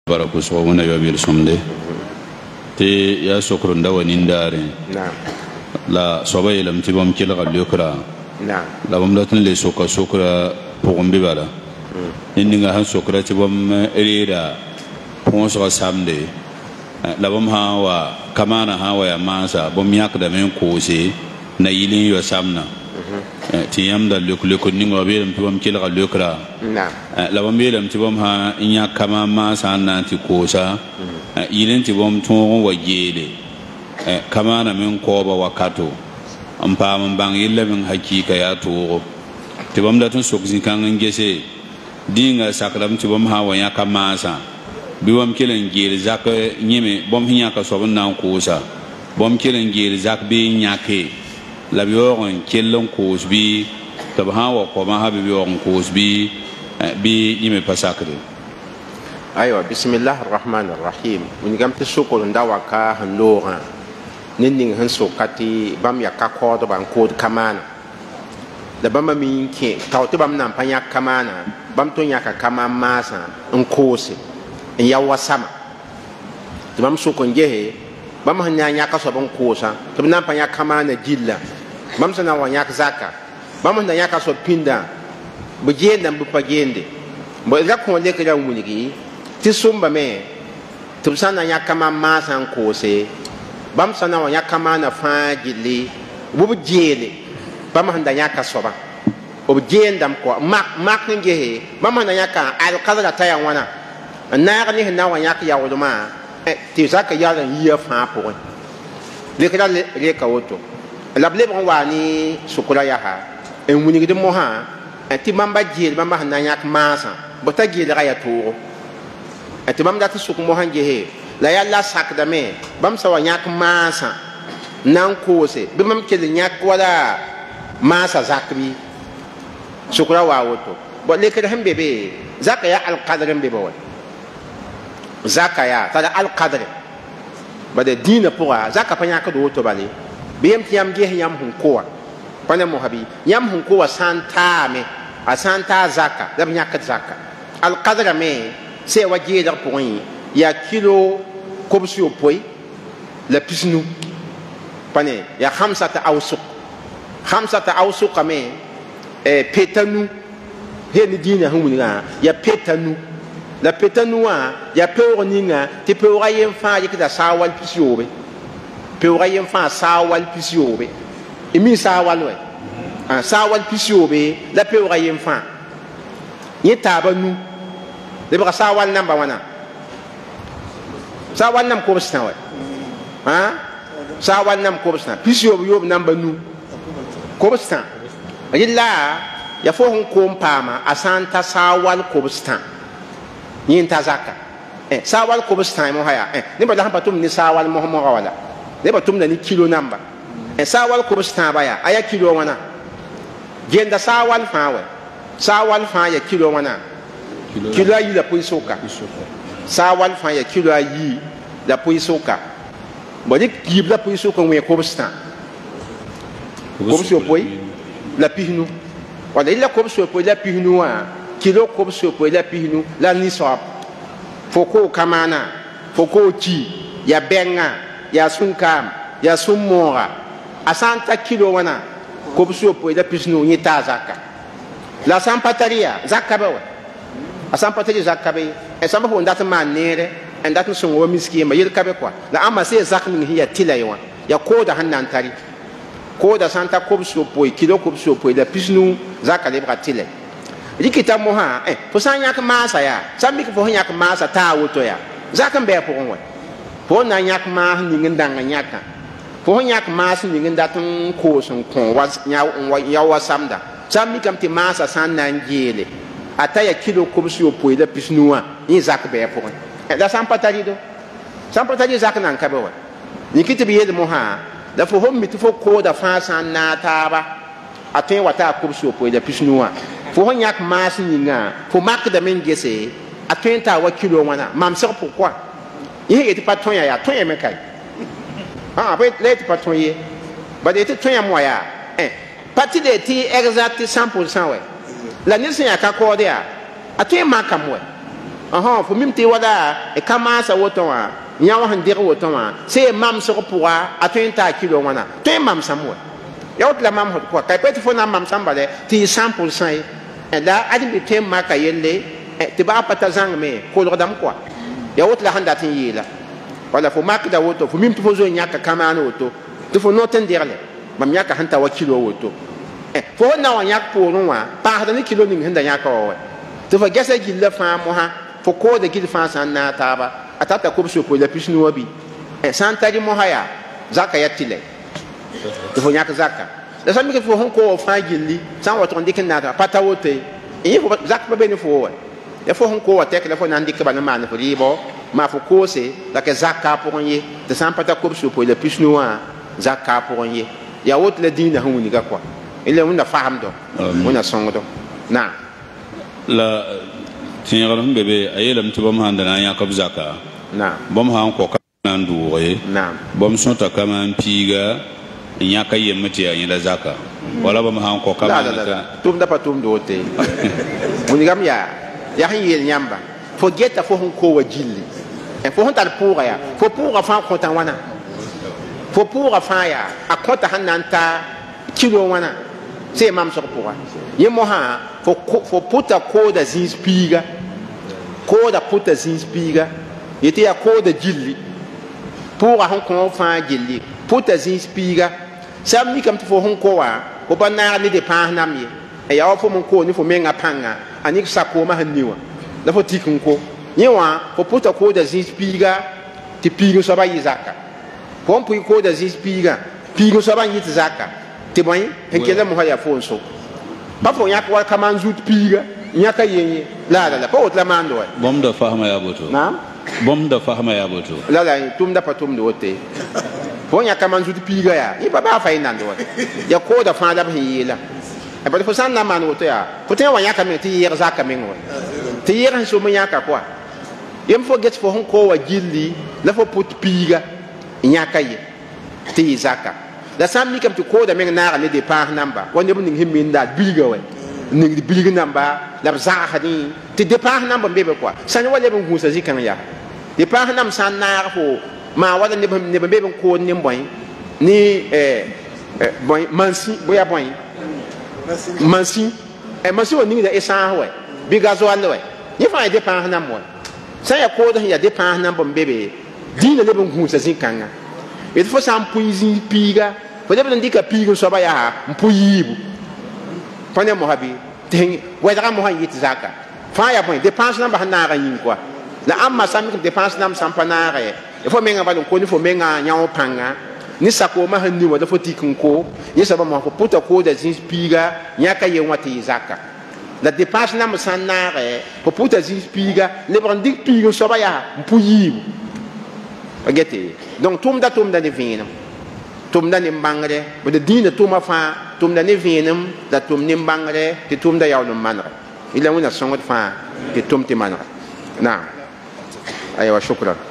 barakus wa wana yabil somde te ya sokrunda wanin dare la soba yelam tibam kila galukra la bam latun le sokra pogombe bala ninga han sokra tibam erida ponso samde la bam ha wa kamana ha wa ya masa bam yak da men kosi na yilin yo samna ti yam da lukun ninga belam tibam kila galukra la bam belam tibam ha inya kama masa na ti kosa yilin tibam ton wa gele kamana men koba wakato ampam bang yilla men hakika ya to tibam latun sokzi kan ngese dinga sakram tibam ha wa ya kamasa biwam kilen gele zak nyeme bom hinya ka sobon nan kosa bom kilen gele zak be nyake la biyon kelon kosbi tabha wa ko ma habi biyon kosbi bi nyeme pasakre. Aywa bismillahir rahmanir rahim mun gam te sokol ndawa ka han lora ninning han sokati bam ya ka ko do ban ko kamana da bam mi ke tawte bam nan panya kamana bam to nya ka kama masa en kose en ya wasama to bam sokon jehe bam han nya ka so ban kosa to nan panya kamana jilla bam sana wa nya ka zaka bam han nya ka so pinda bu jenda bu pagende bo ga ko le ka munigi ti sumba me tum sana ya kama masan kose bam sana wa ya kama na fa gili bu jele bam handa ya ka soba o jendam ko mak nge he bam handa ya ka al qadra ta ya wana na ni na wa ya ka ya wuduma ti zaka ya ran ya fa po le ka le ka woto la ble bon wa ni sukura ya ha en muni de mo ha ti mamba jele bam handa ya ka masa bota gele ga ya to ati bam dat suk mo hanje he la yalla sakda me bam sa wa nyak masa nan kose bi mam kele nyak wala masa zakbi shukra wa woto bo le kede hambe be zakaya al qadr be bo zakaya tada al qadr ba de dina pourra zakapa nyak do woto bale bi yam tiyam ge yam hun kowa pana mo habi yam hun kowa santa me a santa zaka da nyak zaka al qadr me c'est wa jeder point ya kilo kobsi o poi la pisnu pane ya khamsata awsuq me petanu he ni dina humunga ya petanu la petanu ya peoninga te peorayen fa yikda sawal pisiobe peorayen fa sawal pisiobe imi sawal we sawal pisiobe la peorayen fa yetabanu de ba sawal namba wana sawal nam ko bsna wa sawal nam ko bsna pisio yob namba nu ko bsna illa ya fo hon ko mpama asanta sawal ko bsna yin tazaka sawal ko bsna mo haya ne ba da patum ni sawal mo mo wala ne ba tum na ni kilo namba sawal ko bsna baya aya kilo wana genda sawal fa wa sawal fa ya kilo wana kilo ayi la poisoka sawal fa ya kilo ayi la poisoka bodi kib la poisoka we kobsta kobso poi la pihnu wala illa kobso poi la pihnu wa kilo kobso poi la pihnu la nisab foko kamana foko chi ya benga ya sunkam ya sumora asanta kilo wana kobso poi la pihnu ni tazaka la sampataria zakabawa asam pateli zakabe esam ho ndat man nere en dat so wo miski ma yel kabe kwa la amma se zakni hiya tilaywa ya koda hannan tari koda santa kobso poi kilo kobso poi la pisnu zakale bra tile dikita mo ha fo sanya ka masa ya sambi ko fo nya ka masa ta woto ya zakam be po won fo na nya ka ma ni ngandanga nya ka fo nya ka masa ni ngandatun ko sun kon was nya ya wasamda sambi kam ti masa san nan jele ataya kilo kobsi o poida pisnua in zak be po da sampatari do sampatari zak nan kabe wa ni kiti biye mo ha da fo hom mit fo ko da fa san na taba aten wata kobsi o poida pisnua fo hon yak mas ninga fo mak da men gese aten ta wa kilo wana mam ser pourquoi il était pas ton ya ton ya me kai après les pas ton ye ba de ton ya mo ya parti de ti exact 100% ouais la nisi ya ka ko dia atoy makam we aha fo mim te wada e kama sa woto wa nya wa han dere woto wa se mam so pourra a 20 kilo wana te mam samwa ya wot la mam hot ko kay peti fo na mam samba de ti 100% e da adi bi tem maka yelle te ba pata zang me ko lo dam quoi ya wot la handa tin yela wala fo mak da woto fo mim to fo zo nya ka kama na woto to fo noten derle mam nya ka hanta wa kilo woto fo na wa nya ko no wa pa da ni kilo ni handa nya ka wa to fo gesa gilla fa mo ha fo ko de gil fa san na taba atata ko so ko la pisnu wabi san tari mo haya zaka yatile to fo nya ka zaka da sami ke fo hon ko fa gilli san wa ton dikin na ta pata wote e fo zaka ba bene fo wa ya fo hon ko wa tek la fo nan dikka ba na man fo ribo ma fo ko se la ke zaka pour ye de san pata ko so ko la pisnu wa zaka pour ye ya wot la dina hu ni ga quoi ile wona faham do wona songo na la tiyaram bebe ayelam to bam handa na yakab zaka na bam han ko kan duwe na bam sonta kaman piga nyaka yemati ya yela zaka wala bam han ko kaman tum da patum do te woni gam ya han yel nyamba fo geta fo hon ko wajilli e fo hon tar pour ya fo pour fa ko tan wana fo pour fa ya akota hananta kilo wana c'est mam so pour yemo ha fo puta ko da zin spiga ko da puta zin spiga yete ya ko da jilli pour hon ko fa jilli puta zin spiga sam ni kam fo hon ko wa ko banna ni de pa namye e ya fo mon ko ni fo menga panga ani sa ko ma hanniwa da fo tikun ko yewa fo puta ko da zin spiga ti pigo so ba yizaka fo pu ko da zin spiga pigo so ba yit zaka ti boy henkele mo haya fo so ba fo yak wa kaman zut piga nyaka yenye la pa otla mando bom da fahma ya boto na bom da fahma ya boto la tum da patum do te fo nya kaman zut piga ya ni ba fa ina do ya ko da fa da hiyela e ba fo san na man woto ya fo te wa nyaka me ti yer zaka me ngo ti yer han so mo nyaka kwa yem fo get fo hon ko wa jilli la fo put piga nyaka ye ti zaka la sam ni kam to ko da me na ne de pa namba wonde bu ning himmin da bilga we ning di bilga namba la za hadi ti de pa namba bebe kwa san wala bu gusa zikan ya de pa nam san na fo ma wala ne bebe ko ne boy ni boy mansi boya boy mansi mansi woni da esa we biga zo ande we ni fa de pa namba san ya ko da ya de pa namba bebe dina le bu gusa zikan et fo sam puizi piga fo de ndika piga so ba ya mpuyibu pone mo habi ten wedra mo han yit zaka fa ya point dépense namba hanara yin kwa la amma sam ke dépense nam sampanare e fo menga balon ko ni fo menga nyawo panga ni sako ma hanni wa da fo tikun ko yesa ba mo ko puta ko da zin piga nyaka ye wati zaka la dépense nam sanare fo puta zin piga le brandik piga so ba ya mpuyibu agete donc tum da ne vinam tum da ne bangre bo de dina tuma fa tum da ne vinam da tum ne bangre te tum da yaw no manra ila wona songot fa te tum te manra na aywa shukran